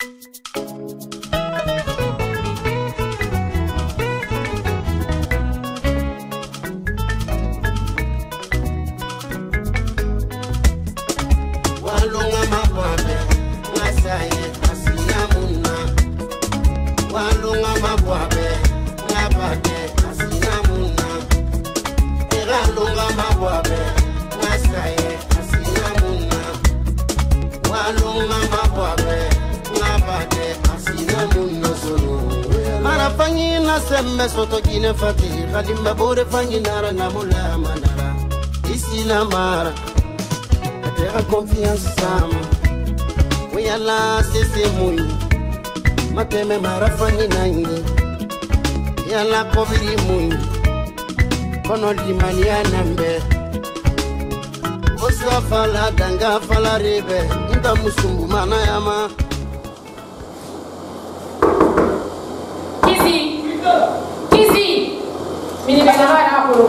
Sembe soto kine fati Khalimba bore fanyi nara namula manara Isi na mara Atera confiance sama Weyala sese mui Mateme mara fanyi nangi Yala kobiri mui Kono limani ya nambe Osa fala danga fala rebe Inda musumbu mana yama Kisi, mini benara aku.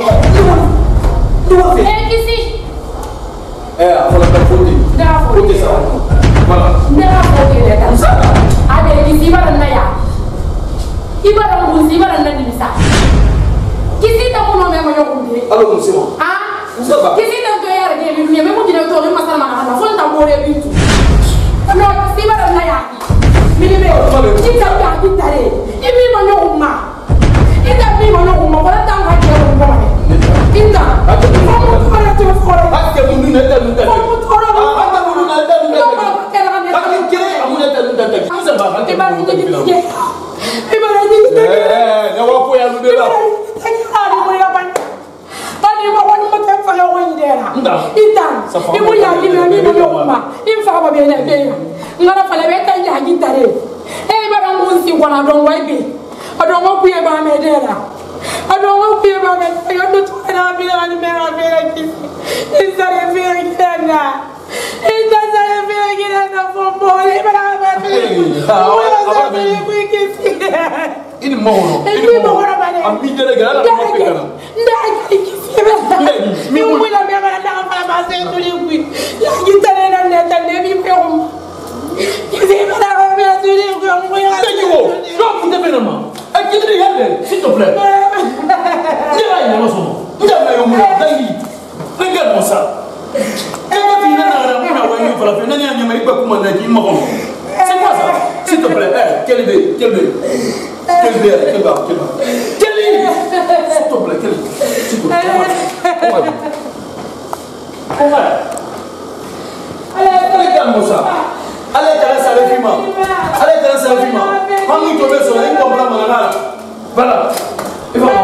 Kisi. Aku nak pergi. Dah pergi sana. Mana? Dah pergi dah. Ada kisi barang naya. Ibarat musim barang naya bisa. Kisi tak mau nama yang kundi. Halo musim. Ah? Siapa? Kisi tak tu ya dia ni memang tidak tahu masalah mana. Fon tak boleh bintu. No, kisi barang naya. Mini benara. Kita dah kita ni. Ini mana umma? Ida mi mana umma wala tang hati aku umma ni. Inda. Kamu mana tu sekolah? Hati mundu neta neta. Kamu orang. Hati mundu neta neta. Hati kiri kamu neta neta. Kita bahkan kita mundu neta. Ibarat ni. Nyawa aku yang mundu lah. Ada boleh apa? Tadi bawa ni macam kalau orang dia. Inda. Ibu yang ni mana umma. Infa apa benda dia. Ngara pala beta ni hagi tare. Barang munsi wana dong waibi. Adongo kuye ba medera. Adongo kuye ba medera. Yodo tuana bila ni mera kisi. Isare bila kina. Isare bila kina fomole bara ba. Awak bila kisi. Ini mau. Ini mau apa ni? Ambil dia gara nak makan. Ndak kisi. Mi bila mera nak apa pasal tu liui. Kita ni nak tanda mi perum. Kisi bara ba tu liui. Stop the minimum. S'il te plaît. Regarde-moi ça. C'est quoi ça? S'il te plaît. Quel bébé? Quel bébé? Quel bébé? Quel bébé? Quel bébé? S'il te plaît. S'il te plaît. On va. Regarde-moi ça. Allez, t'as la filma. Allez, t'as la filma. Quand tu tombes sur la ligne, on prend ma nana. Voilà. Et voilà.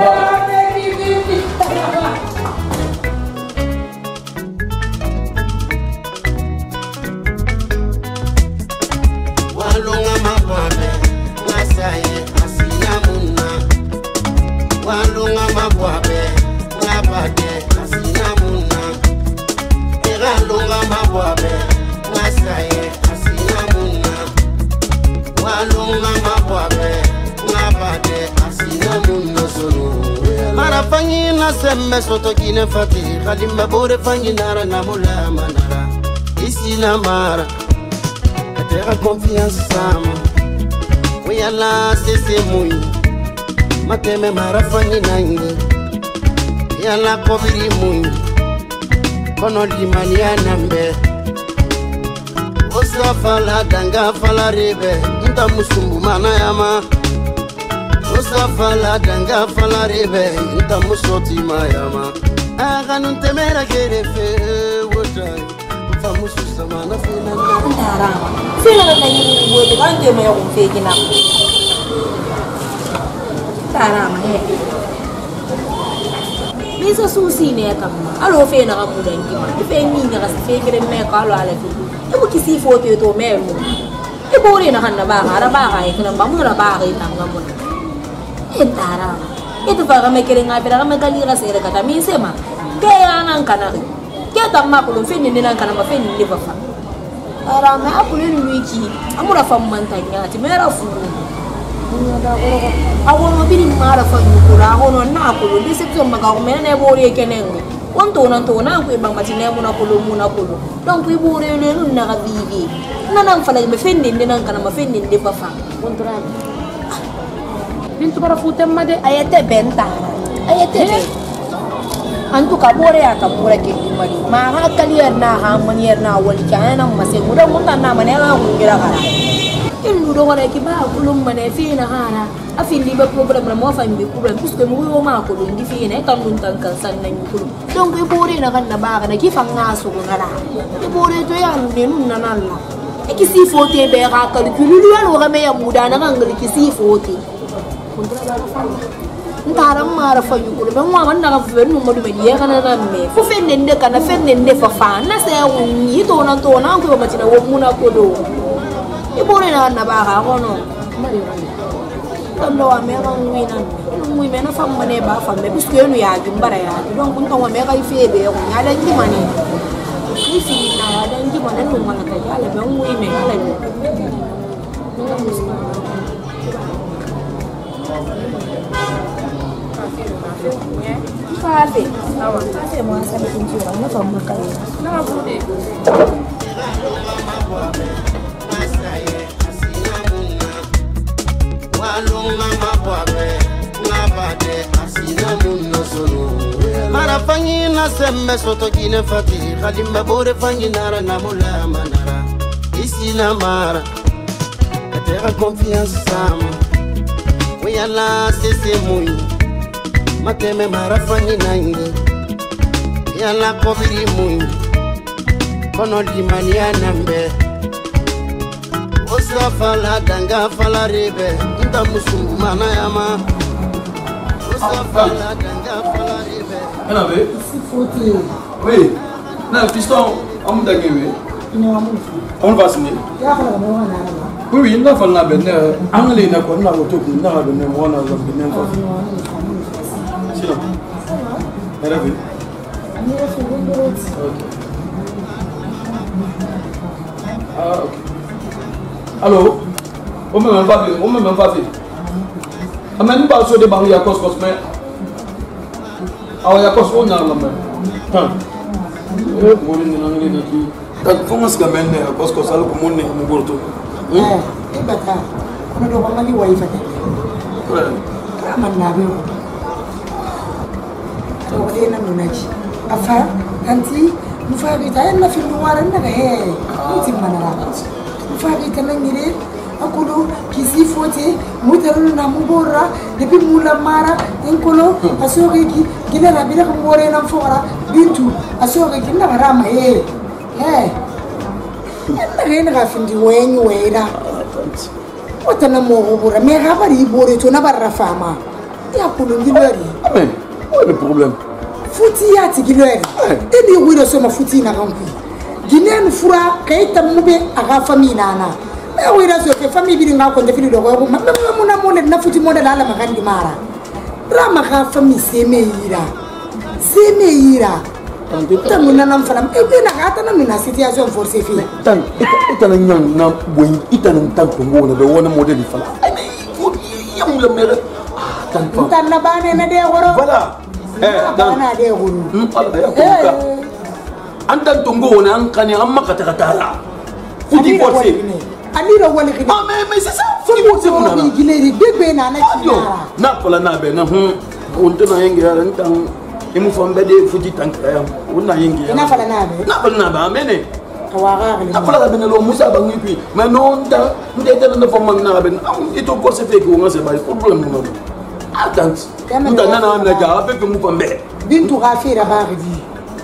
Walunga mabwabe, ngasaye asina munna. Walunga mabwabe, ngabade asina munna. Walunga mabwabe, ngasaye asina munna. Walunga mabwabe, ngabade asina munna solo. Marafanyi na semme soto kine fati, Khalimba bore fanyi nara namula manara. Isina mara. Atera confiance sama Weyala sese mui Mateme marafani nangi Yala kobiri mui Kono limani ya nambe Osa fala danga fala rebe Inta musumbu mana yama Osa fala danga fala rebe Inta musoti mayama Aga nuntemera kerefe Wotai Famusu sama na fina na Ndarama. Fina na yiri wote kanje me yo kumfeki na. Ndarama he. Bisa susi ne kama. Alo fe na kamuda ngima. Ife minga kasifekere me ka alo ale tu. Ibu kisi foto to me mu. Ibu ri na kanna ba ara ba ga ikuna ba mu ra ba ga itanga mu. Ndarama. Itu fa ga me kere nga pera ga me kalira sere kata mi sema. Kaya nang kanari. Kita makulu fini nina kana mafini liva fa. Ara me akulu ni wiki. Amura fa mantanya ti mera furu. Nda oro. Awono bini mara fa nyukura. Awono na akulu. Dise to maga ko mena ne bori kenengo. on to nan ko bang matine muna ko donc i bore le nun na vivi nanan fala me fendi nan kana ma fendi de fa on to ran bintu bara futem made ayete benta ayete antu kabore ya kabore ke mari ma ha kalier na ha manier na wal kana ma se muda muda na mane ga ngira kara indu do wala ki ba kulum mane fi na hana afin di ba problem na mo fa mbi problem puisque mo yo ma ko dum di fi ne kan dun tan kan san nan kulum donc e bore na kan na ba na ki fa ngaso ko ngara e bore to ya ne nun na nalla e ki si fote be ga calcul lu ya lo ga me ya muda na kan ngi ki si fote kontra ba fa ntaram mara fa yu ko be mo man na fa no mo be ye kana na me fu fennende kana fennende fa fa na se yi to na ko ba matina wo muna ko do e bore na ba ga ko no mari ndo wa me ga ngui me na fa mane ba fa me bisu no ya jumbara ya donc kun wa me ga ife be ko ya da ngi mane ifi na ya da ngi mane no mana ka ya le be ngui me ala ni Fave, fave mo asa pintura, na fa mo ka. Na bude. Mara fangi na semme soto kine fati khalimba bore fangi nara na mula manara isi na mara atera confiance sama we ala sese muy mateme mara fangi nangi yala kobiri muy kono di mania nambe osa fala danga fala rebe nda musulmana yama osa fala danga fala rebe ana be foti oui na fiston am da ngewe on va signer ya fala mo wana oui oui na fala ben anglais na ko na ko to na ben mo na ko ben ko sino era be ah ok allo on me même pas fait amène pas sur des barrières à cause mais ya cause on a la main mo ni na ngi na ki tak fomos ga men à cause ça le mo ne mo borto e bata ko do ba mali wifi man na be ko de na nunaji afa anti mufagita na fi nuwara na he mutim manara mufagita na ngire akulu kisi fote mutaru na mubora debi mula mara enkolo asoge ki gina na bila ko more na fora bintu asoge ki na rama na rena ga findi wenyu weda otana mo bora me ga bari bore to na barra fama ya kulu ngilori amen what le problème futi ya tigilori ebi wiro so ma futi na gampi ginen fura kaita mube aga famina na we ra so ke famille bi nga ko defili do ko muna mo na futi mo da la makandi mara rama ka famille semeira tamu na nam falam e na gata na mina situation forcé fi tan itana nyang na boy itana tan ko ngona do wona model fala ay ko yam le mere tan na bane na de woro voilà na de woro ala ya ko ka antan to ngona an kani amma kata kata futi forcé aliro wali kidi mais c'est ça futi forcé mon na gileri bebe na kinara na kola na be na on to na yengi ya ntan imu fombe de fuji tankaya una yengi ya na fala na ba mene awaga na fala bene lo musa ba ngipi mais non da ndete na fomang na ben ito ko se fe ko ngase ba problème no attends nda na na ga avec mu fombe bintu rafira baridi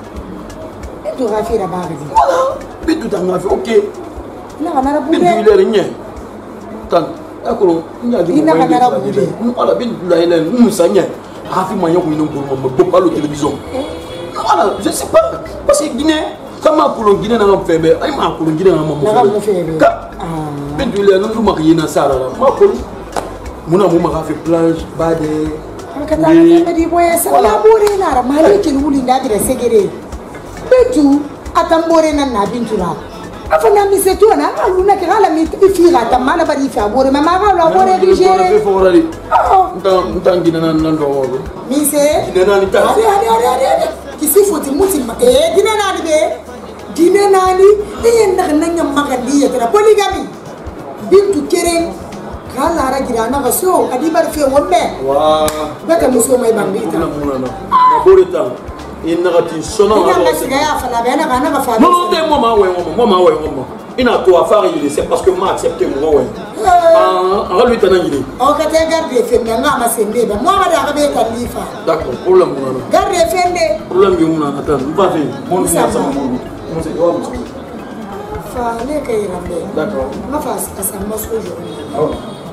voilà bintu tanga fi OK na na bude bintu ile renye tan akoro nya di na na bude voilà bintu la ile musanya afi moyen ko ino ko mo pas la télévision voilà je sais pas parce que Guinée comment pour Guinée na febe ay ma ko Guinée na mo febe ka bintu ile no ma yina sara ma ko muna mo ma fa plage bade kata na di boye sala bore na mali ke wuli nda dire segere bintu atambore na bintu la afana mi se tu na aluna ke gala mi fira tamala bari fa bore mama ga la bore di jere ntan Guinée na ndo wo mi se Guinée na ni ta ari kisi foti muti ma dina nani be dina nani na nanya magadi ya tra polygamy bintu keren kala ra gira na so adi bar fe wombe wa baka muso mai bambi ta na borita inagati sona ina siga ya fala bena kana ka fa non de moi ina to affaire il c'est parce que m'a accepté moi en lui tenant il o ka te garde fe me nga ma sembe ba moi ma da ka be ta lifa d'accord problème mon garde fende problème bi mon attends on va faire mon ça mon c'est quoi fa ne ka irambe d'accord ma fa asa masko jo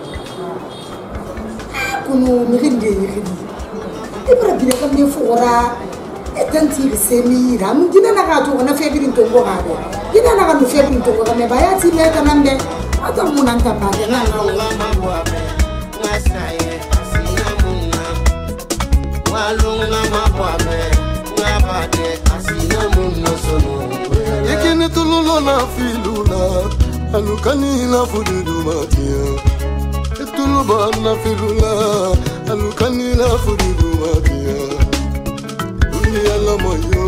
kunu mirinde yiri ibra bi ka me fora etanti semi ram dina na ka to na febirin to go ha dina na ka no febirin to go me baya ti me tanambe ata munan ta pa na ngama bwabe ngasaye asina munna walunga mabwabe ngabade asina munna sono yekene tululo na filula alukani na fududu matia etuluba na filula alukani na fududu matia undi ala moyo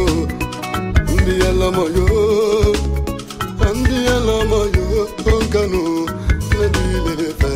onkanu nadile fe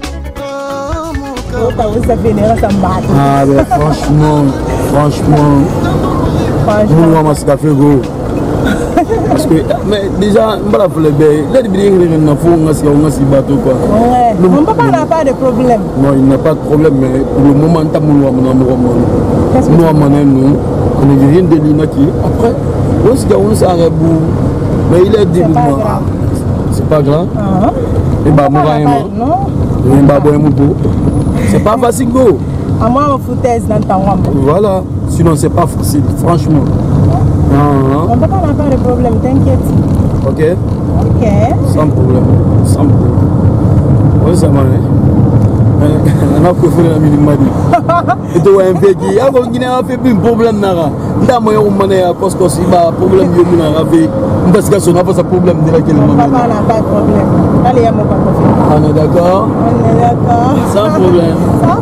ah ben franchement nous on café go parce que mais déjà mbala fle be là de bien na fo ngasi bateau quoi mon papa n'a pas de problème non il n'a pas de problème mais pour le moment tamul wa mon nous on est rien de l'inaki après on s'arrête mais il est dit c'est pas grave et bah moi c'est pas facile go à moi on foutaise dans ta wamba voilà sinon c'est pas facile franchement mon papa n'a pas de problème t'inquiète ok sans problème oui ça m'a on a fait un minimum et toi un peu qui a fait un problème nara da mo yo mané à cause ba problème yo muna ravé parce que son a pas ce problème de laquelle papa n'a pas de problème allez à mon papa on est d'accord sans problème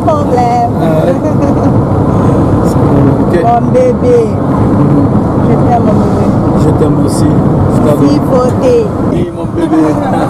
ok mon bébé je t'aime mon bébé je t'aime aussi si beauté oui mon bébé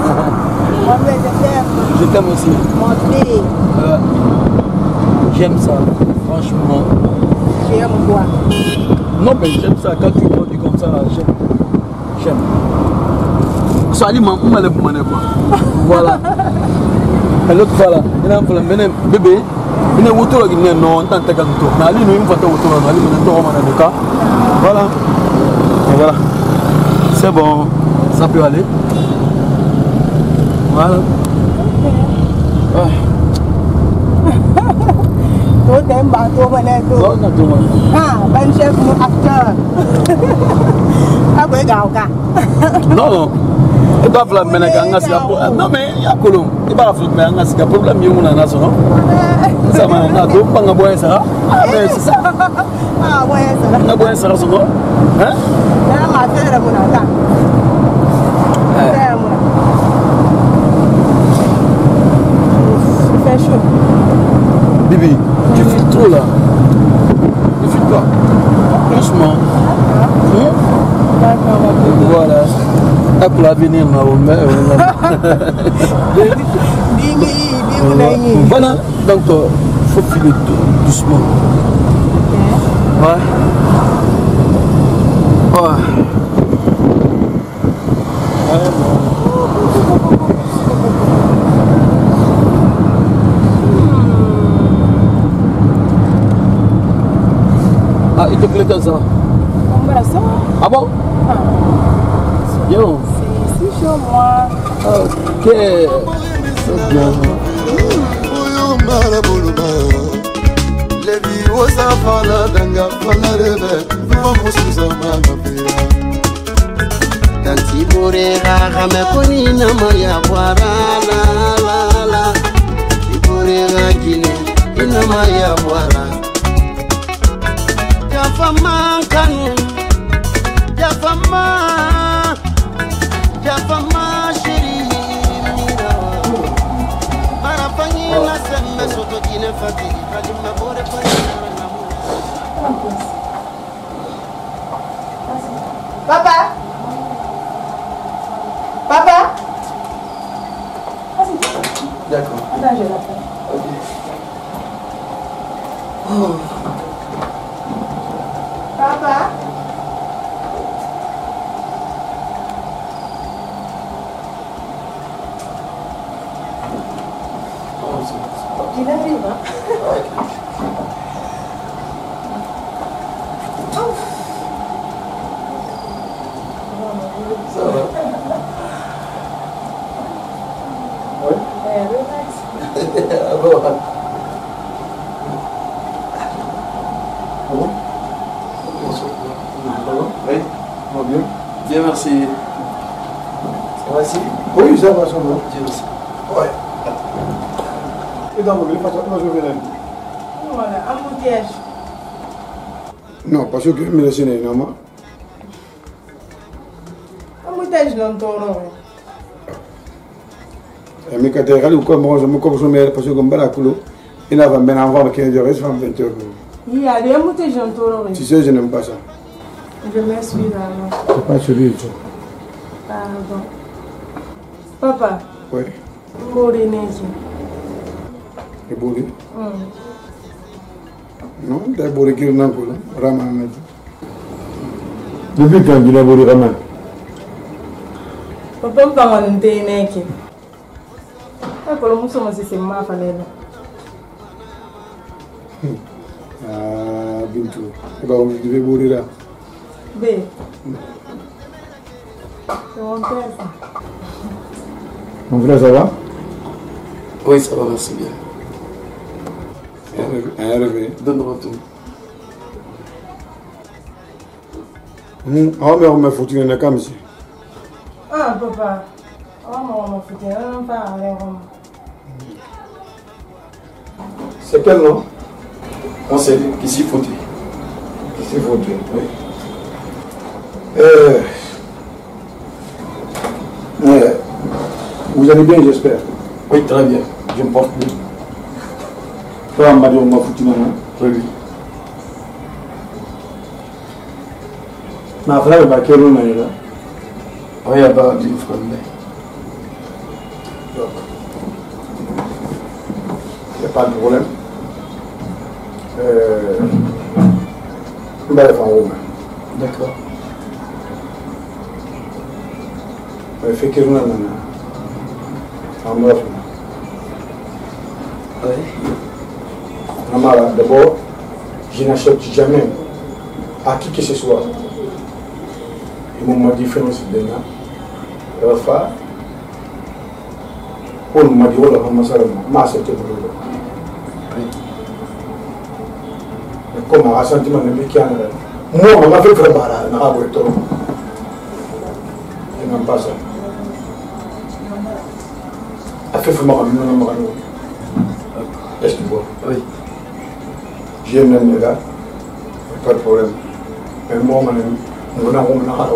je t'aime aussi mon bébé j'aime ça franchement j'aime quoi non mais j'aime ça quand tu me dis comme ça j'aime ça dit maman m'a pour maner quoi voilà et l'autre fois là il a un problème bébé il est autour là il non tant que tout mais lui nous il faut autour là lui maintenant on a des cas voilà et voilà c'est bon ça peut aller voilà toi t'aimes bateau bateau ban chef mon acteur après gauka non et toi la mena ganga si non mais ya kolom et ba la mais anga si problème yo na naso non ça m'a na do panga boy ça mais c'est ça ouais ça na boy ça so hein na ma faire mon ata il fait chaud Bibi, tu fais trop là. Tu fais quoi? Franchement. D'accord. Voilà. Ah, pour l'avenir, voilà. Donc, il faut filer doucement. Ouais. Ah, il te plaît comme ça? Ah bon? Yo. C'est chaud, moi. Ok. C'est bien. Levi osa fala danga fala rebe vamos usama mapira tanti borera game koni na maria wara la borera kine ina maria wara jafama kanu jafama shiri mira marapangi na sembe soto kine fatiri kadima bore pa D'accord. Attends, je l'appelle. Ok. Papa? Il arrive, hein? Ça va. Oui. Ah bon. Bon. Oui. Va bien? Bien, merci. Ça va ici? Oui, ça va, ça va. Dieu merci. Ouais. Et dans le pas je viens. Voilà, embouteillage. Non, parce que je me laisse une maman. Embouteillage longtemps. Mais quand tu es allé ou quoi, moi je me coupe sur mes parce que comme Barakulo, il n'a pas bien avoir 15 heures, c'est 20 heures. Il y a des embouteillages longtemps. Tu sais, je n'aime pas ça. Je m'excuse alors. C'est pas celui là. Pardon. Papa, Oui. mourir neige. Et Bouri? Non, tu as Bouri qui est dans le Raman. Depuis quand il a Bouri Raman? Papa, je ne sais pas si tu es neige. Kalau musuh masih sema falena. Ah, Bintou. Tu vas me Bouri là. B. C'est mon père ça. Mon frère, ça va? Oui, ça va, merci bien. Un réveil. Donne-moi tout. Ah, mais on m'a foutu dans la cam ici. Ah, papa. Oh, maman, faut que je ne parle pas. C'est quel nom? On sait qu'ici faut dire. Ici, foutu. Oui. Vous allez bien, j'espère. Oui, très bien. Je me porte bien. Toi, on m'a dit on m'a foutu dans la Oui, oui. ma frère va quel nom là? Oui, il y a pas de problème. Il n'y a pas de problème. On va aller en haut. D'accord. Fait que nous en bref. Oui. D'abord, je n'achète jamais à qui que ce soit. Il m'a différence de là. Rafa, on m'a dit, oh là, comment ça m'a accepté pour le. Comme un sentiment de mécanique. Moi, on m'a fait vraiment là, on a eu trop. Je n'aime pas ça. A fait vraiment est-ce que tu vois? Oui. J'aime les gars, pas de problème. Mais moi, on a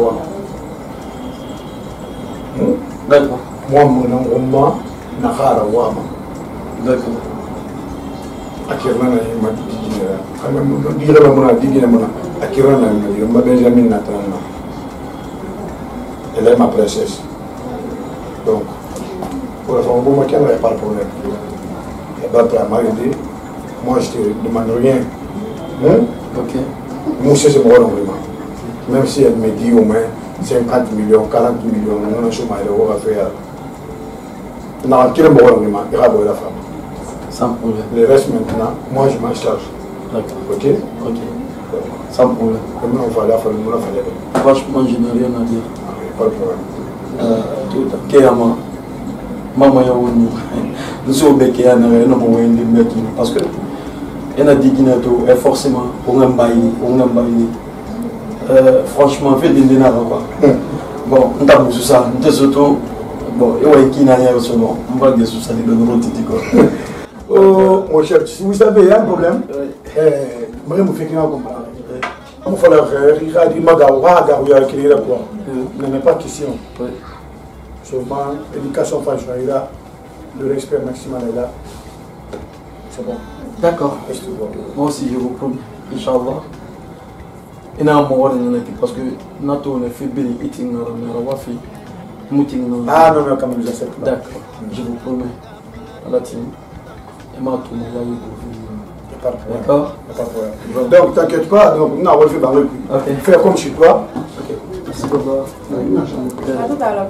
D'accord. moi, mon D'accord. akirana ma dijira kana mo dira la mona digina mona akirana ma Benjamin Natana. Elle est ma princesse. Donc, pour la femme, moi, il n'y a pas de problème. Il n'y a pas de marier. Moi, je ne te demande rien. Ok. Moi, c'est mon rendement. Même si elle me dit au moins 50 millions, 40 millions, on a un chemin, on va faire. Non, quel est mon rendement? Il y a la femme. Sans problème. Le reste maintenant, moi, je m'en charge. D'accord. Ok? Ok. Sans problème. Comme on va la faire, on va faire. Franchement, je n'ai rien à dire. Pas de problème. Tout à Kéama. Maman Yaouni. Nous sommes au Békéa, nous avons un peu parce que il y a des Guinéato et forcément, on a un bail. Franchement, fait des dénars quoi. Bon, on t'a beaucoup sur ça. On t'a surtout. Bon, il y a un qui n'a rien sur nous. On va dire sur ça, les donner quoi. Oh, mon cher, si vous savez, il y a un problème. Moi, je me fais qu'il y a un comprendre. Il faut la faire, il y a des magawas, il y a des quoi. Il n'y a pas de question. Seulement, l'éducation franchement est là, le respect maximal est là. C'est bon. D'accord. Moi aussi, je vous promets, Inch'Allah. Il y a un moment parce que Nato on a fait bien eating, on a fait meeting. Ah non, mais quand même, j'accepte pas. D'accord, je vous promets. la team. Et m'a tourné là, D'accord. Donc t'inquiète pas, donc on va le faire avec lui. Faire comme chez toi. Ok. Merci papa. À tout à l'heure.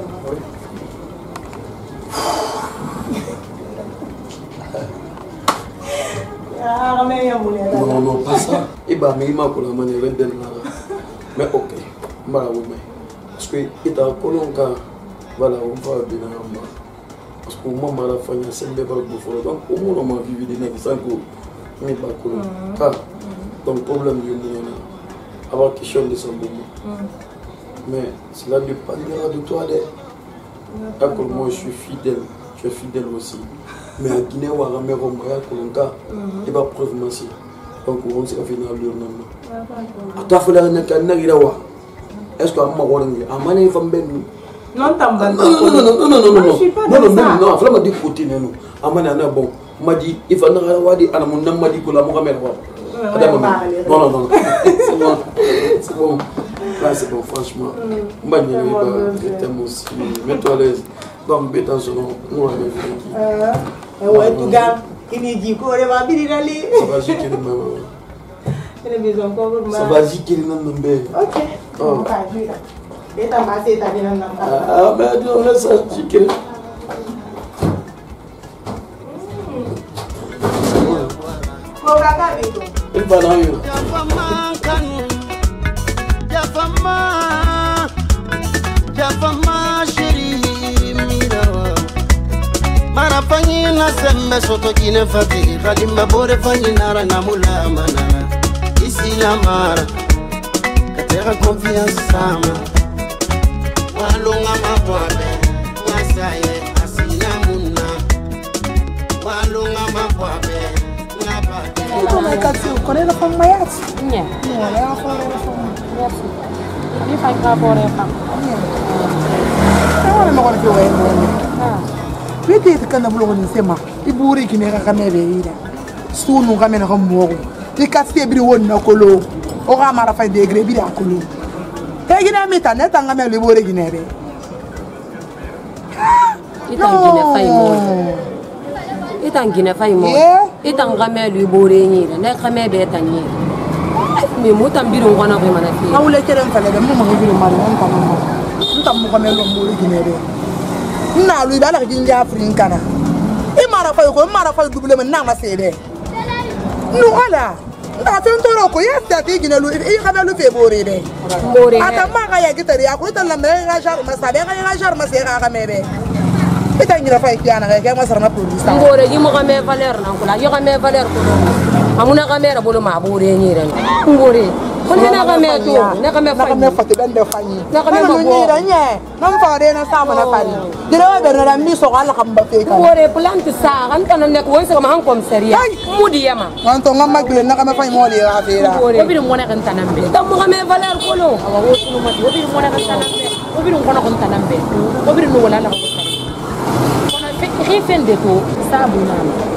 Non, pas ça. Et bah, mais il m'a collé la manière de mais ok. Parce que il t'a collé voilà, on va bien en parce que moi, ma famille, c'est un peu plus donc au moins, on m'a vécu des nègres sans que mais pas collé. Donc, problème du monde, avoir question de son moment. Mais cela dépendra de toi. D'accord, moi, je suis fidèle. Tu es fidèle aussi. Mais à Guinée, on va ramener au Maya, il va preuve massif. Donc, on s'est fait dans le nom. À ta fois, est-ce que je suis un peu non, t'as pas non, m'a dit côté non. Amana bon, m'a dit il va n'a wadi ana mon nam m'a dit que la Mohamed wa. Non. C'est bon. Là c'est bon franchement. M'a dit t'aimes aussi. Mets-toi à l'aise. Donc bête en son nom. Nous on est ouais, tout gars, il est dit qu'on va bien aller. Ça va jiquer le même. Ça va jiquer le même. OK. On va jouer. Et t'as passé ta vie dans la ah, mais on laisse ça jiquer. Il va dans une. Jafama chérie mirawa Mara fanyi na sembe soto kine fati Khalimba bore fanyi nara namula manara Isi la mara Katera confiance sama Walunga mabwabe Ngasaye asina muna Walunga mabwabe Ngabate Comment tu connais la femme Mayat? Nya. La femme. Merci. Ni fa rapport e fa. Wala mo ko fi way mo. Pete te kana bulo ni sema. Iburi ki ne ka mebe ida. Sunu ka mena ko mo. Ti kaste biri won na kolo. O ga mara fa degré biri akolo. Te gina meta ne tanga me le bore gine be. Itan gine fay mo. Itan gine fay mo. Itan ga me le bore ni ne ka me be tan ni. Mais moi tambiro ngwana ko mana fi awule kere mfale de mo mo biro mari on kan mo ntam mo kamel lo mo gine be na lu ba la jinja afrika na e mara fa double men na ma sede nu ala nda fe ntoro ko yesta ti gine lu e kamel lu fe bore de bore ata ma ga ya gitari ya ko tan la me ga jar ma sabe ga jar ma se ga mebe ita ngira fa kiana ga ma sarna police bore yi mo ga me valeur na ko la yo ga me valeur ko amuna kamera bolo ma bore nyira ngore ko na kamera to na kamera fati ben de fanyi na kamera bo nyira nye nam faare na sama na fari dira be na mi so ala khamba fe ka bore plante sa kan kan nek won sa ma han komisaria mudi yama man to ngam magle na kamera fanyi mo li ga fera ko bi mo na kan tanambe tam mo kamera valeur ko lo awa wo tunu ma ko bi mo na kan tanambe ko bi mo na kan tanambe ko bi no wala la ko fe fende to sabu na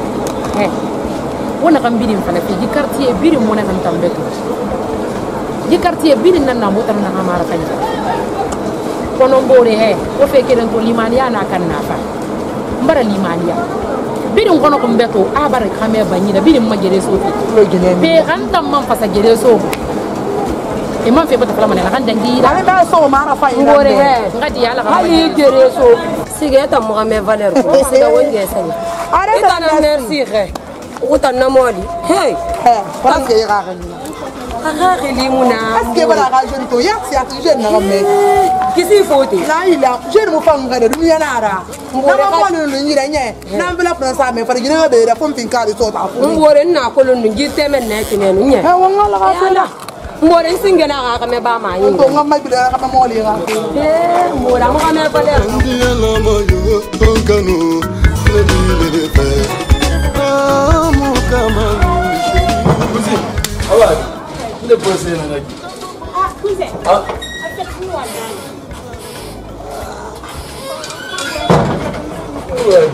wona kam bidim fana fi ji quartier bidim mo na kan tambeto ji quartier bidim nan na mo tan na amara fanya kono mbore o fe keden to limaniya na kan na fa mbara limaniya bidim kono ko mbeto a bare khame banyida bidim ma jere so be kan tam man fasa jere so e man fe bata fala man la kan dangira ale ba so mara fa ina ngore ngadi yala ka ali jere so sigeta mo game valeur ko siga wonge sani ita na merci uta na moli hey parce que ira li muna est-ce que bala ga jeune to ya si ati jeune na me kisi foti la ila jeune mo fam ga de dunya na ara na ma mo lu nyira nye na mbela pransa me fara gina be da fom fin ka so ta fu ngore na ko lu ngi temen na tinenu nye he wonga la ga fela ngore singena ga me ba ma yi to ngam ma bi da ga mo li ga ngora mo ga me ba le Ndia na moyo tonkano le fe Amo kama Cousin, ah ouais, il est posé là. Ah, cousin. Ah. Ouais.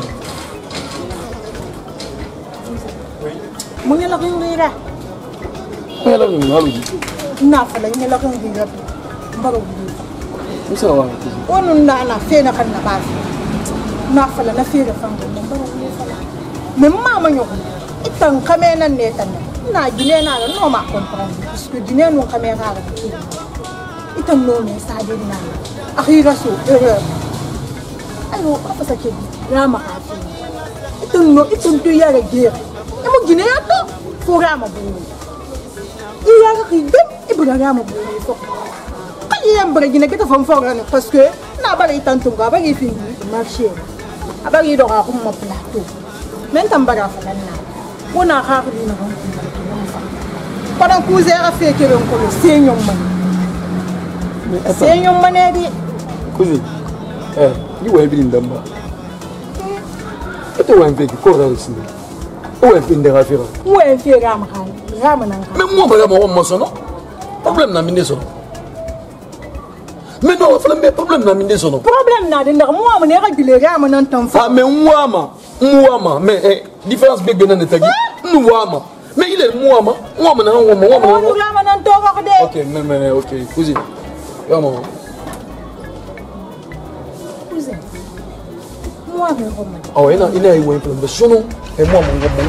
mo ngela ko ngira Hello, hello. na fa la ngela ko ngira baro Ça va. onu na na fe na kan na ba na fala na fere fango mais maman yo itan kamena neta na gine na no ma comprendre parce que dîner non caméra itan no me sa de na akhira so erreur ayo apa sa ke rama afi itan no itan to ya ga gere e mo gine ya to fo rama bu ya ga dem e bu rama bu fo ay am bra gine ke ta fam fo rama parce que na ba itan to ga ba gi fi marché aba gi do ga ko mo plateau men tambara fa na wona ha ko dina pendant que vous avez fait que le Seigneur Seigneur Manedi. Così, io vuoi venire da me? E tu vuoi venire cosa adesso? Vuoi venire a fare? Vuoi venire a fare? Ramanan. Ma mo parliamo con sono? Problem na minde sono. Mais non, il problème na minde sono. Problème na de moi on est régulier ramanan tan fa. Ah mais moi mais différence big ben na tagi. Nous wama. Mais il est moi na. Ok, mais ok, cousine. Comment? Cousine. Moi mais Romain. Ah ouais, il a eu une problème. Et moi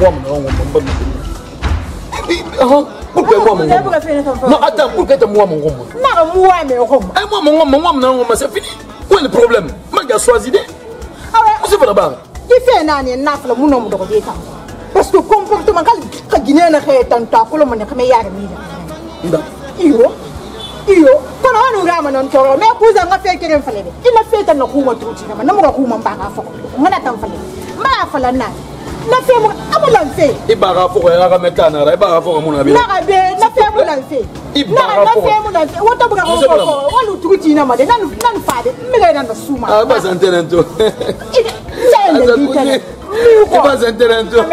pourquoi moi non, attends, pourquoi tu moi mon gomme? Non, moi mais Romain. Et moi c'est fini. Où est le problème? Moi j'ai choisi. Ah ouais. C'est pas là-bas. Il fait nani nafla mon nom de redéta. Parce que comportement quand Guinée n'a fait tant pour le monde comme hier midi. Iyo kono anu rama non toro me kuza nga fe kere fale de ina fe tan ko mo truti na mo ko mo ba ka fo ngana tan fale ma fala na fe mo amulan fe ibara fo ya ga metana ra ibara fo mo na be na be na fe mo lan fe na fe mo lan fe woto buga ko walu truti na ma de nan fa de me ga nan suma ah ba santenento c'est pas intéressant.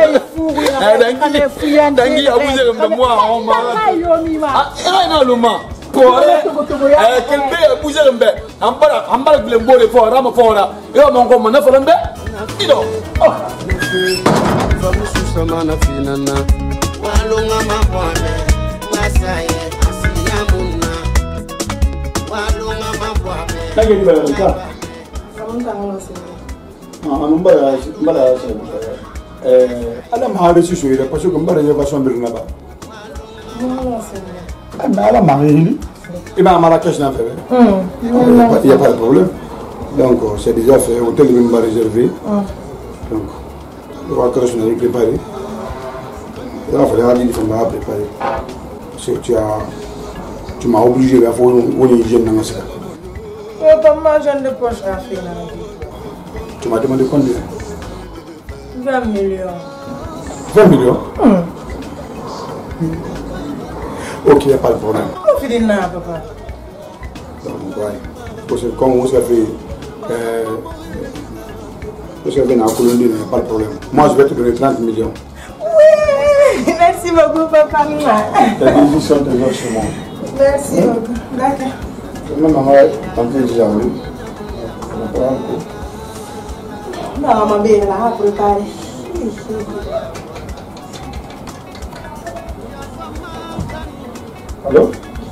Dangi a bougé comme moi. Ah, non, Luma. Pour quel bé a bougé un bé. Ambar le beau de fort, rame fort. Et on m'en commande, on bé. Ido. Samana finana. Walunga mabwane. Masaye asina munna. Walunga mabwane. Nage ni bala ka. Ala mahare si soira parce que mbara ya façon birna ba. Mais ala mahiri. Il va à Marrakech n'a fait. Il n'y a pas de problème. Donc c'est déjà fait, hôtel même pas réservé. Donc le roi traditionnel est préparé. Il va falloir dire qu'il faut préparer. Parce que tu m'as obligé à faire une hygiène dans ma salle. Comment j'en ai pas fait. Tu m'as demandé combien? 20 millions. 20 millions? Ok, il n'y a pas de problème. Comment tu dis non, papa? Donc, parce que comme vous avez fait, parce que vous avez Colombie, il n'y a pas de problème. Moi, je vais te donner 30 millions. Oui, merci beaucoup, papa. La décision de notre chemin. Merci beaucoup. D'accord. Même maman, tant que j'ai envie, on va prendre un coup. Non, ma belle, là, à préparer. Allô?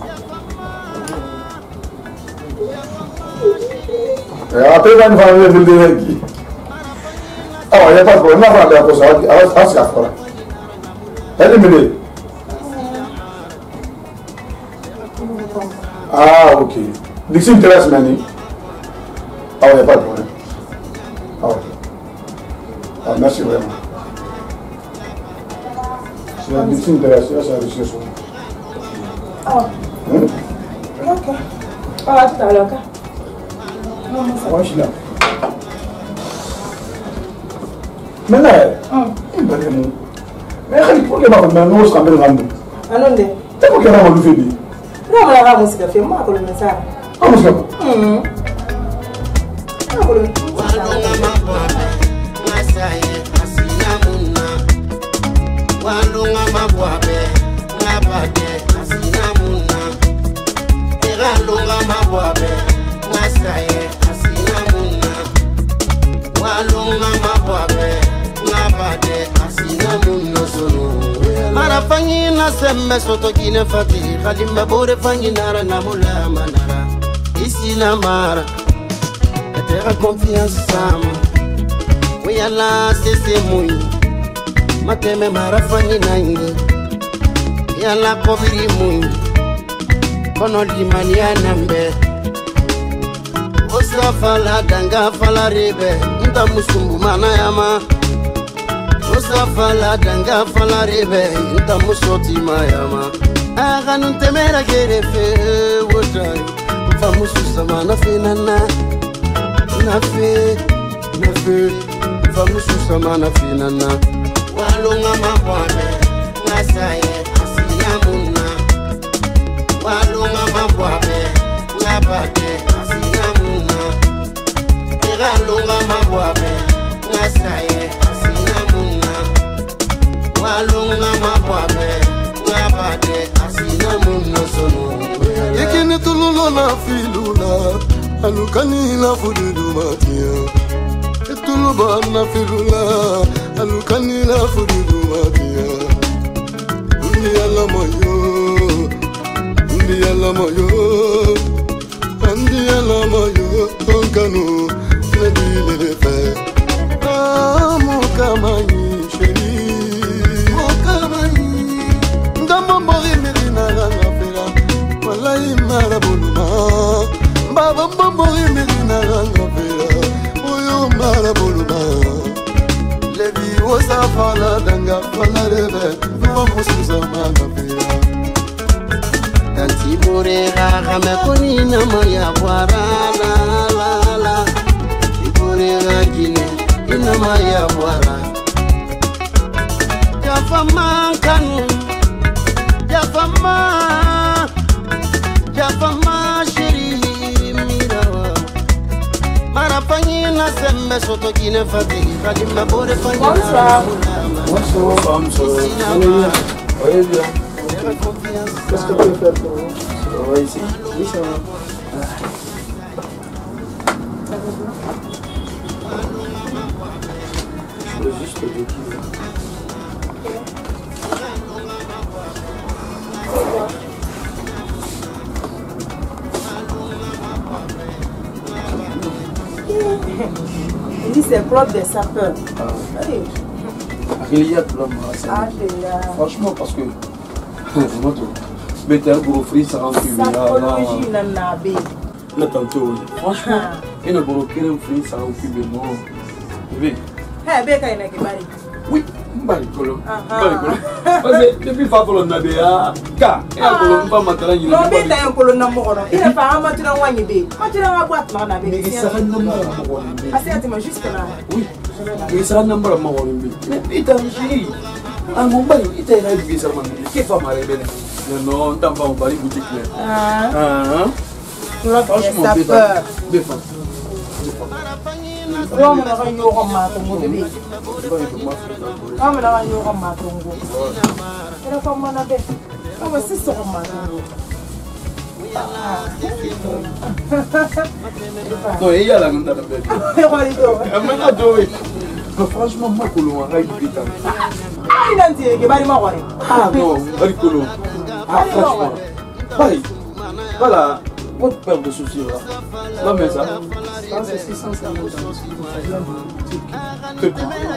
Après, on va aller le dire qui? Ah, il n'y a pas de problème, on va aller à ça. Elle est menée. Ah, ok. D'ici une classe, Mani. Ah, il n'y a pas de problème. Ah, ok. Ah, merci vraiment. C'est la d'ici une classe, c'est la recherche. Ah, ok. Ah, tout à l'heure. Ouais, je suis là. Maintenant, il va dire non. Mais pourquoi il va faire nous, ça me rend. Allons, c'est pourquoi il va nous faire dire. Non, mais la musique fait moi, comme ça. Ah, monsieur. Marafangi na semme soto kine fati Khalimba bore fangi nara namula manara Ici na mara Etera confiance sama Uyala sese mui mateme marafani nangi yala kobiri mui kono dimania nambe osa fala danga fala rebe nta musumbu mana yama osa fala danga fala rebe nta musoti mayama aganu temera gerefe wotari fa mususa mana finana nafe famususa mana finana walunga mabwabe ngasaye asiyamuna walunga mabwabe ngabate asiyamuna igalunga mabwabe ngasaye asiyamuna walunga mabwabe ngabate asiyamuna sono yekene tululo na filula alukani la fududu matia Tuluba na filula alukani la fududu matia Undi ala moyo Andi ala moyo Tonkanu Nebile de fe Mokamani sheri Mokamani Ndamba mbori merina ranga fera Walai mara boluma Baba mbori merina ranga fera Mara boluma Levi wosa fala danga fala rebe Famususa mana fira Tanti burera kame kuni nama ya wara la la la Burera gine inama ya wara Jafama kanu Jafama shiri mirawa Marapanyina sembe soto kine fati Kadima bore fanyina Bonsoir. Qu'est-ce que tu veux faire pour vous? Ça va ici? Oui, ça va. Je veux juste te dire. Il dit c'est propre des sapeurs. Il y a tout franchement, parce que mais t'es un gros frit, ça rend plus bien. Là, tantôt, franchement, il y a un gros frit, ça rend plus bien. Oui, Baricolo. Parce que depuis Fabolo Nabea, car il y a un peu de matériel. Il y a un peu de matériel. Il y a un peu de matériel. Mais il sera un nombre de matériel. Oui, il sera un nombre de matériel. Mais il est un chéri. Un Mumbai, il est un réduit seulement. Qui est pas mal. Non, on t'a pas parlé boutique. Franchement, des femmes. Roma na kan yo kan matungo bebe. Roma na kan yo kan matungo. Era kan mana be. Roma siso kan matungo. Non, il y a la grande bête. Franchement, moi, je suis ah non, Baricolo. Ah, franchement. Voilà, votre paire de soucis là. Non, mais ça. C'est 650 tu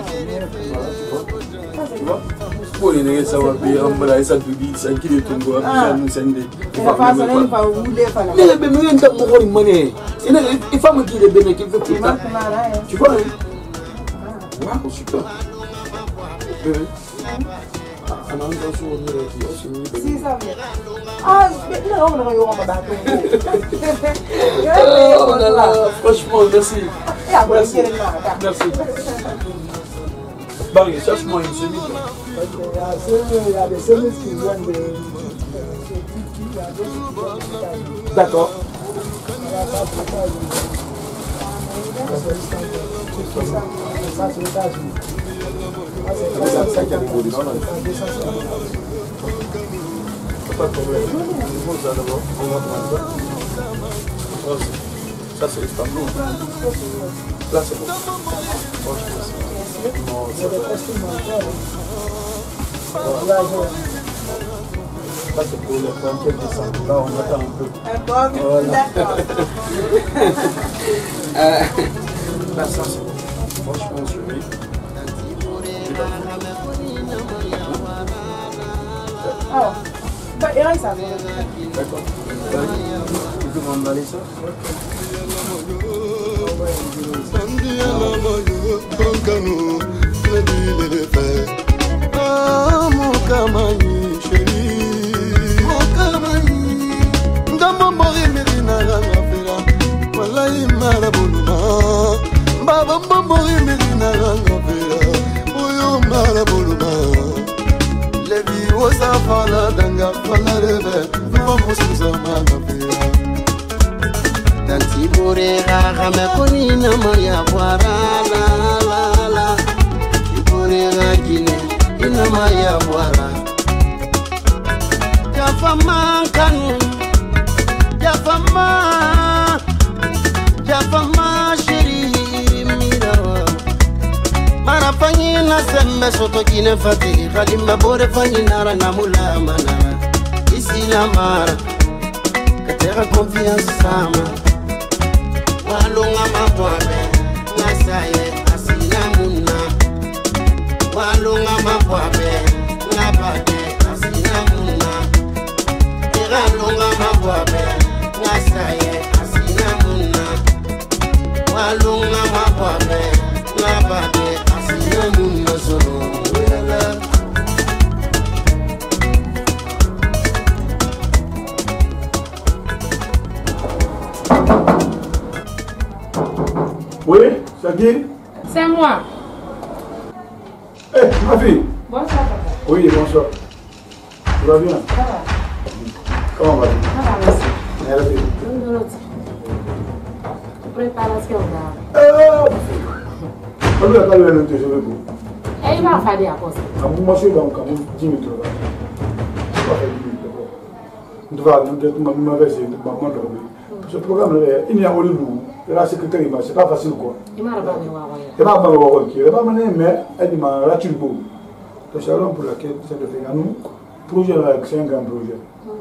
vois? Pour les nègres, ça va payer un peu là, ça te dit, ça qui est ton bois, ça nous send des. Il faut me dire les bénéfices qu'il faut pour tu vois? Waouh, super. Bébé. Ah, non, non, oh là là, franchement, merci. Merci. Barry, cherche-moi une chemise. Il y a des chemises qui viennent de... D'accord. Ça, c'est les États-Unis. Ça qui a des conditions. Pas de problème. Ça d'abord. Ça c'est Istanbul. Là c'est bon. Non, c'est pas. Ça c'est pour les frontières de sang. Là on attend un peu. Voilà. Là ça c'est bon. Franchement, chérie. Oh, bah, Eric, ça va. D'accord. Tu peux m'emballer ça? Tantibure rame konina maya wara la la la. Tibure gine ina maya wara. Jafama kanu, Jafama shiri mirawa. Mara fanyi na sembe soto kine fati. Kalimba bore fanyi nara namula manara. Isi la mara, katera confiance sama. Walunga mabwabe, ngasaye asina muna. Walunga mabwabe, ngabade asina muna. Walunga mabwabe, ngasaye asina muna. Walunga mabwabe, ngabade asina muna solo. Oui, Shagir? C'est moi. Eh, ma fille. Bonsoir, papa. Oui, bonsoir. Tu vas bien? Ça va. Comment vas-tu? Ça va, merci. Merci. Préparation là. On ne va pas le noter, je vais vous. Et il va falloir à cause. Moi, je suis donc à 10 minutes. Je vais faire 10 minutes. Ce programme, il y a un loup. La secrétaire, c'est pas facile quoi. Il m'a rabâché Wawaï. Il m'a rabâché. Il m'a rabâché, mais il m'a rabâché. C'est la raison pour laquelle c'est de faire nous. Projet, c'est un grand projet.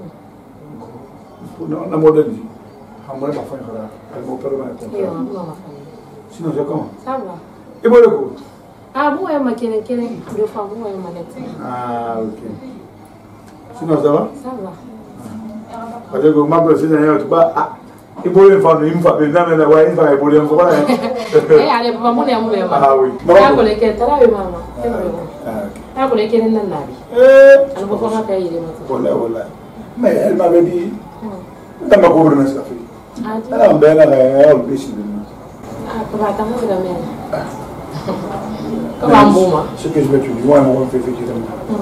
On a modèle dit. On va faire elle m'a permis de comprendre. Sinon, c'est comment? Ça va. Et moi, le coup? Ah, vous, elle m'a dit que deux fois, vous, elle m'a dit. Ah, ok. Sinon, ça va? Ça va. Parce que ma personne, elle est pas. Il faut le faire, il me fait bien, mais il va évoluer. Eh, allez, papa, mon amour, elle m'a. Ah oui. Elle a collé qu'elle t'a vu, maman. Elle a collé qu'elle est dans la vie. Elle ne peut pas payer les motos. Voilà, voilà. Mais elle m'avait dit. Elle m'a couvert ce café. Ah, tu Elle a un bel air, ah, papa, t'as mon grand-mère. Comment bon, moi? Ce que je vais te dire, moi, on fait effectivement.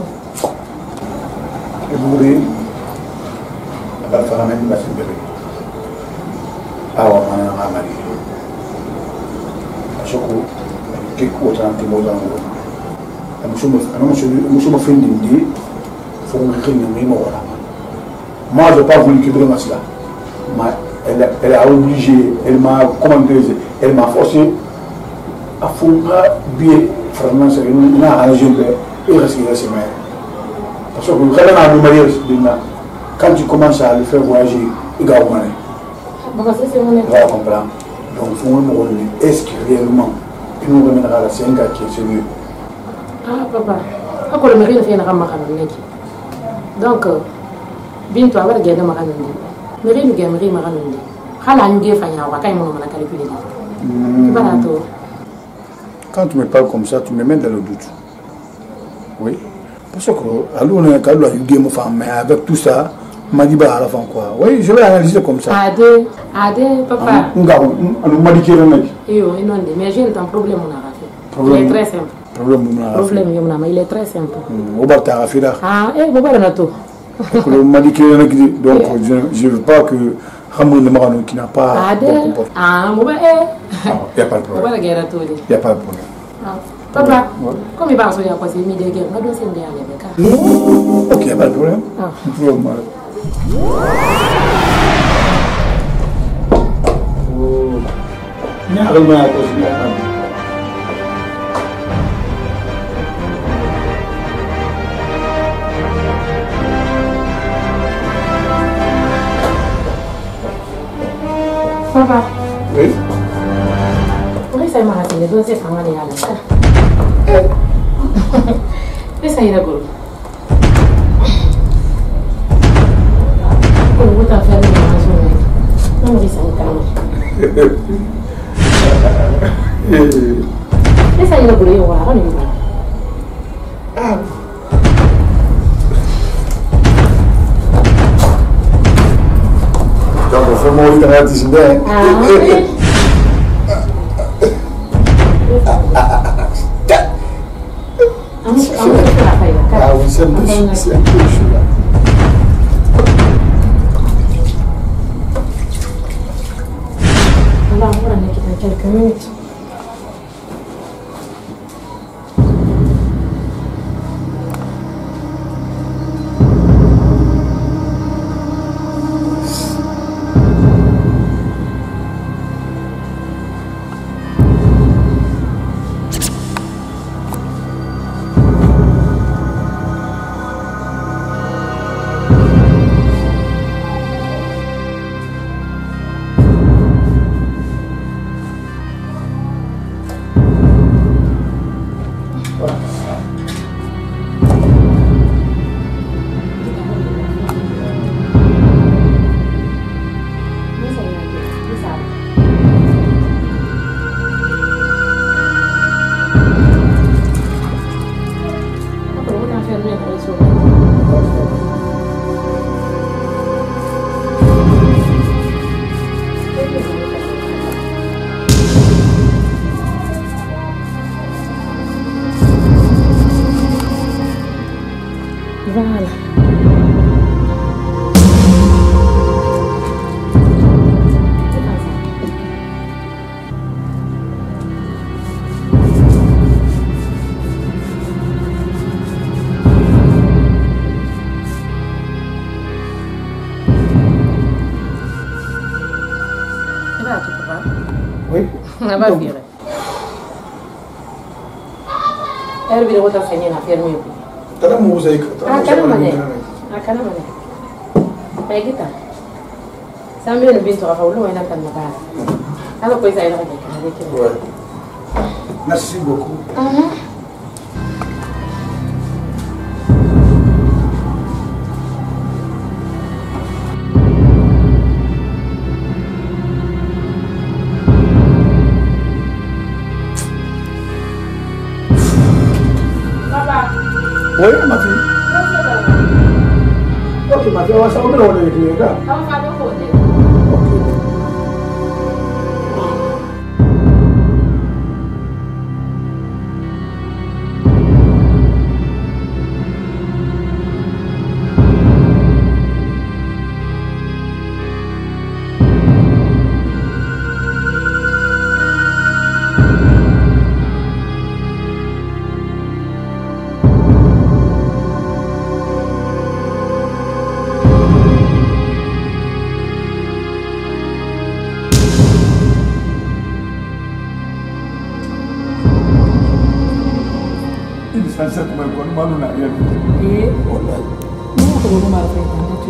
Et vous voulez, la femme même va se bébé. Ah, on a un mari. À chaque fois, quelques autres antimots dans le monde. Je me fais une idée, il faut que je me moi, je n'ai pas voulu quitter le masque là. Elle a obligé, elle m'a commandé, elle m'a forcé à faire bien. Franchement, c'est une arrangé et respirer ses mains. Parce que quand tu commences à le faire voyager, il va comprendre. Donc, il faut me redonner. Est-ce que réellement, il nous ramènera la scène qui est sérieux? Ah, papa, pourquoi le mari ne fait rien à donc, bientôt, avoir gagné ma canne. Mary nous gagne ma canne. Quand tu me parles comme ça, tu me mets dans le doute. Oui. Parce que, alors, on a eu femme, mais avec tout ça, on m'a dit, bah, à la fin, quoi. Oui, je vais analyser comme ça. Adé, papa. On m'a dit qu'il y a un mec. Mais j'ai un problème, on a fait. Il est très simple. Problème, il est très simple. On va t'arracher là. Ah, eh, on va tout. On m'a dit qu'il y a un mec. Donc, je ne veux pas que Ramon de Marano qui n'a pas. Ah, il n'y a pas de problème. Il n'y a pas de problème. Papa, comme il va se faire passer midi, on va doser derrière. Ok, il n'y a pas de problème. Papa. Oui. Oui, ça m'a raté les deux Não sei falar de nada. Pensa aí, agora. Como vou estar fazendo mais um momento? Não me disse calma. Pensa aí, agora, eu vou lá, olha. Então, foi uma outra antes, né? Ah, você não deixa. Vamos lá, aqui tem quelques minutes. Voilà. Oui. On va virer. Elle vient de s'enseigner à faire mieux. Tara mosaïque. Ah, caramba, ah, caramba. Mais guita. Ça me vient de bien te raconter, on a pas de mal. Alors, quoi, ça ira avec. Ouais. Merci beaucoup. Oui, ma fille. Ok, ma fille, on va s'arrêter là, on est les gars. Ça, c'est comme un bon moment, on n'a rien dit. Et Voilà. non, comment on va faire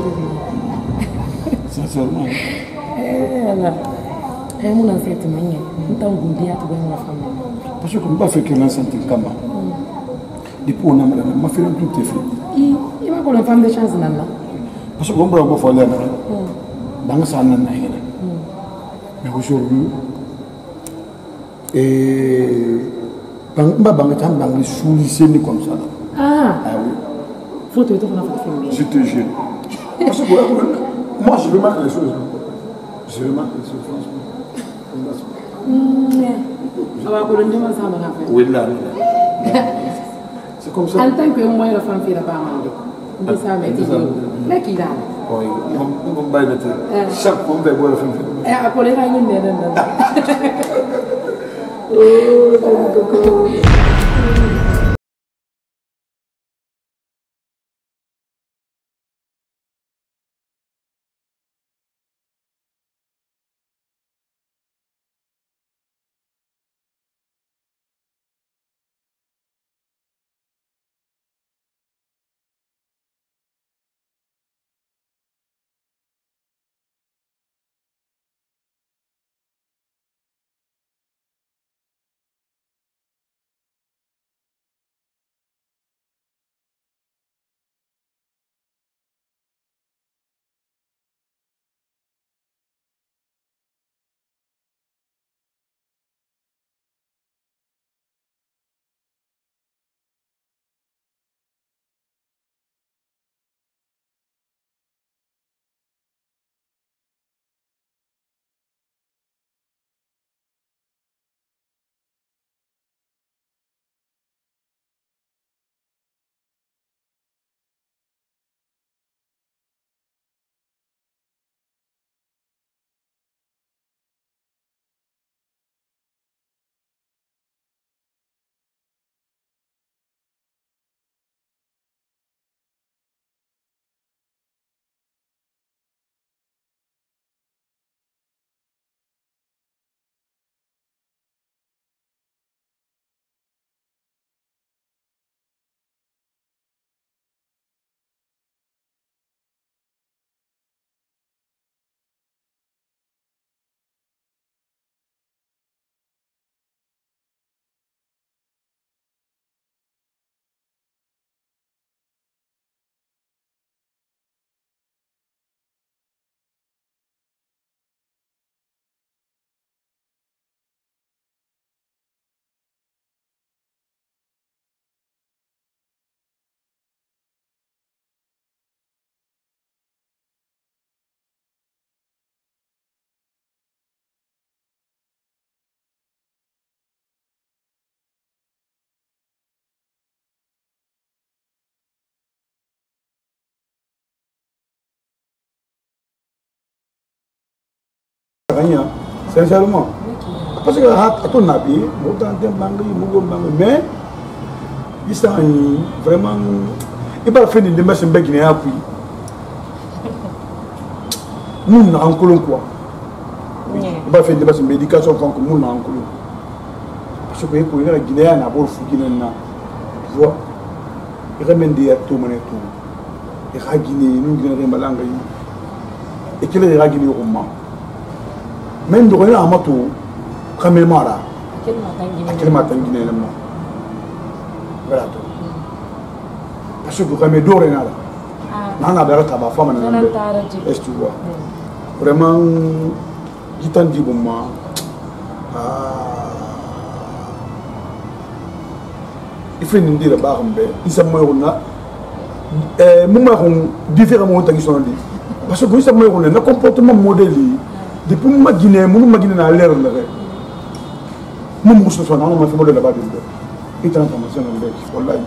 ça? Sincèrement. Là. Et mon ancêtre manie, nous t'avons goûté à tout dans la famille. Parce que comme pas fait que l'enceinte Kama. Depuis on a m'a fait un tout effet. Il va qu'on a femme de chance là. Parce que on va pas faire là. Dans ça n'a rien. Mais aujourd'hui et Banga dans les sous-lycées comme ça. Ah oui. Faut te faire une Je te jure. Parce que moi, je remarque les choses. Je remarque les choses, franchement. Oui, là. C'est comme ça. En tant que moi, la femme fait la part de ça, mais qui l'a. Oui, on va mettre. Chaque fois, on va voir la femme. Et après, les gens, ils hein, sincèrement. Parce que à ton avis, mais ils sont vraiment. Il va faire des machines béguinées à puis. Nous n'avons quoi. Il va faire des machines d'éducation comme nous n'avons pas. Parce que pour les Guinéens, on a beau fouiller maintenant. Tu vois, ils ramènent des atomes et tout. Ils ragginent, nous Guinéens malangés. Et qu'ils les ragginent au roman. Même de rien à moto, comme il m'a là. Quel matin Guinéen là. Voilà. Parce que quand même d'or et nada. Nana bera tabac femme nana. Est-ce que tu vois? Vraiment, je t'en dis bon moi. Il faut nous dire le bar mbé. Il s'est mouru na. Moi on différemment tant qu'ils sont dit. Parce que ça mouru na comportement modèle. Depuis moi Guinée, moi Guinée na l'air là. Moi je suis sur non, moi fait modèle là-bas. Il est en formation en Belgique. Wallahi.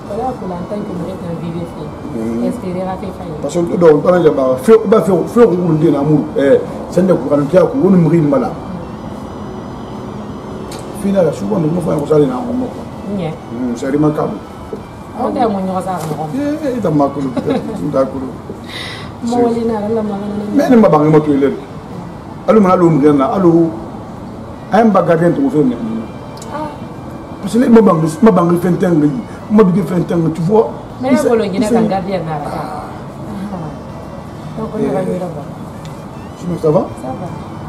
Parce que donc quand il y a faire rouler l'amour c'est ne courant qui a qu'on ne brille mal. Finalement souvent nous faisons ça dans mon c'est remarquable. On est mon ça. Eh ta makulu d'accord. Mais ne m'a pas remonté le. Allo malo mrena allo un bagarre tout faire. Parce que les mamans ma banque fait un moi du fait un tu vois. Mais il faut le Guinée quand gardien là. Donc on va aller là-bas. Ça va? Ça va.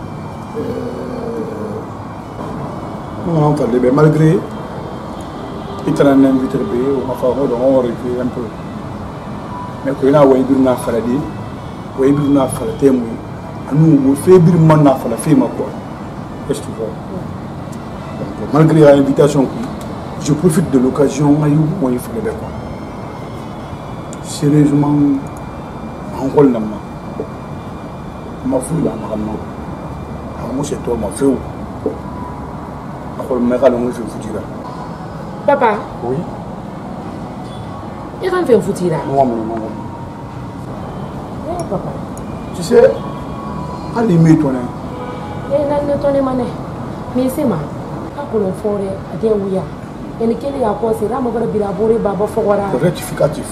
On entend les malgré il t'a invité on va faire on récupérer un peu. Mais quand il a ouais il n'a pas dit ouais il n'a pas fait témoin. Nous on fait bir man n'a pas fait ma quoi. Qu'est-ce que tu vois? Donc malgré l'invitation je profite de l'occasion à you moi il faut le faire quoi. Sérieusement en rôle là ma fouille là ma moi c'est toi ma feu me papa oui il va faire foutre là non papa tu sais allez mais toi ne tourne mané mais c'est ma pour le forêt à dire où il y a et lequel il a quoi c'est là mon frère bilabori baba fogora rectificatif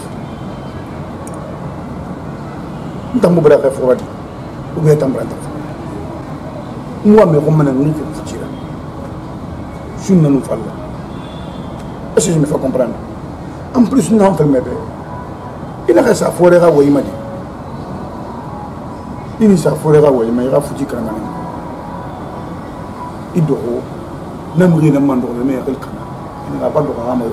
ntambo bra ka fogadi ou bien tambra moi me romana ni que foutre je ne nous parle pas. Est-ce que je me fais comprendre? En plus, nous avons fait mes bébés. Il a sa forêt à Waïmadi. Il a sa forêt à Waïmadi. Il a foutu Kramani. Il dort. Même rien ne m'a donné, mais il n'a pas de rame.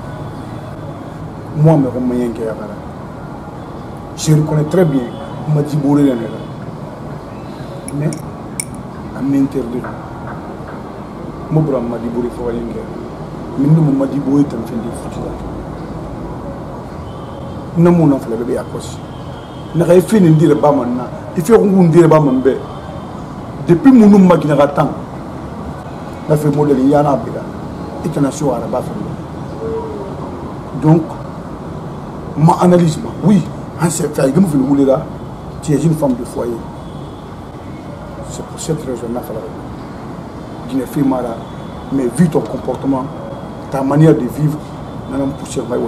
Moi, je me remets. Je reconnais très bien. Il m'a dit bourré. Mais, à m'interdire. Mo bra ma di buri fo yenge minnu mo di boy tan fendi futi na mo na fala be yakos na kay fini ndire ba man na ife ko ndire ba man be depuis munu magina ga tan na fe modèle yana bida itana so ara ba fa donc ma analyse oui en c'est fait comme vous voulez là tu es une femme de foyer c'est pour cette raison na fala Guinée fait mal, mais vu ton comportement, ta manière de vivre, nous allons pousser à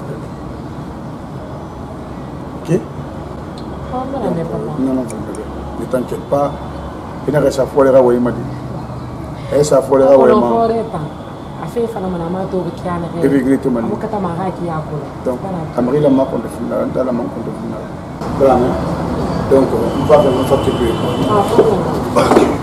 ok? Non, ne t'inquiète pas. Il n'y a sa foi, il m'a dit. Et sa foi, il m'a dit. Et regrette ma donc, Amri la main contre le final, dans la main contre le final. Donc, on va faire une fois que tu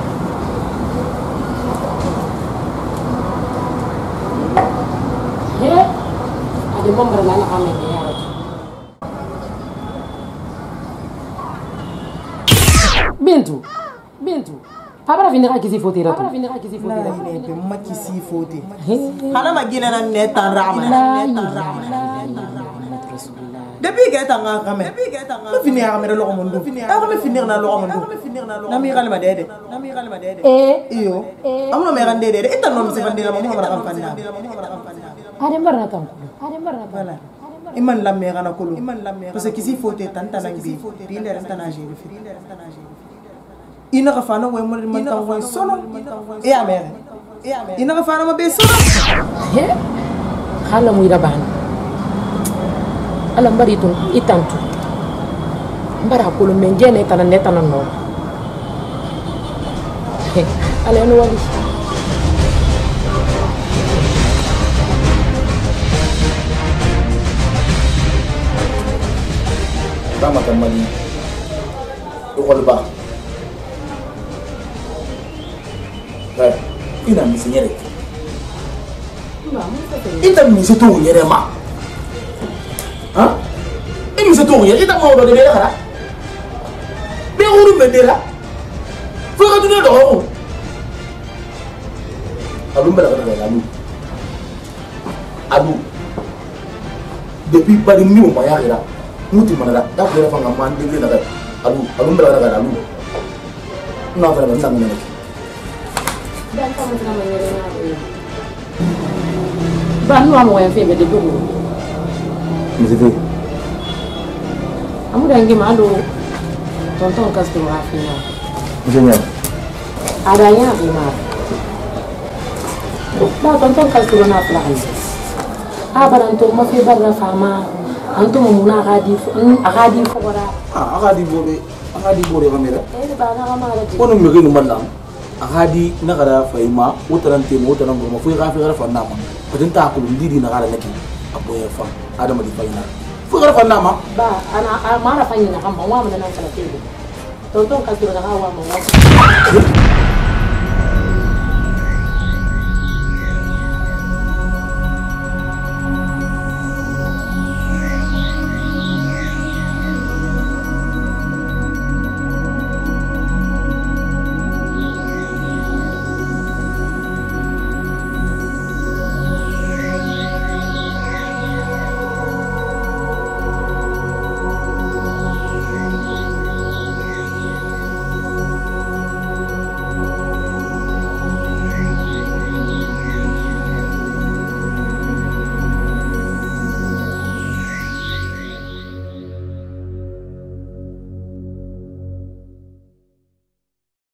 Bintu papa venir à qui s'y faut tirer ma qui s'y faut hana ma gina na net en rama depuis que tu as ramé tu finis à ramé le monde tu finir na le monde na mi galma dede iyo amna me gande dede eta nom se fandi la mo ma ram fanda ade barna tam voilà iman la me gana kulu parce que s'y faut tanta na bi il est tanta na ina ka fana way mo man taw way solo e amere ina ka fana ma be solo he hala mu ira ban ala mbari tun itantu mbara ko lo menjene tan neta nan no he ala no wali Tama tamani Ukolba ina misinyere ita misi tu nyere ma ha ini misi tu nyere ita mau do de kara be uru medela fo ka tunu do alu mbela ka da alu depuis bari mi mo ya gira muti mana da ko fa ngam man de na da alu mbela ka da alu na fa na ngam dan kamu tengah menyeringnya ban lu amo yang febe de dulu misitu kamu dah yang malu tonton kasih rafinya misalnya adanya gimana bah tonton kasih na plan baranto ma fi barra fama antum muna agadi fora agadi bore kamera bana kamera ono megenu mandam agadi nagara fayma utarante mo utaran goma fu ga fi gara fanna ma padin ta ku ndidi nagara nake aboya fa adama di fayna fu gara fanna ma ba ana mara fanyina kamba wa mun nan kala tebe tonton kasiro na hawa ma wa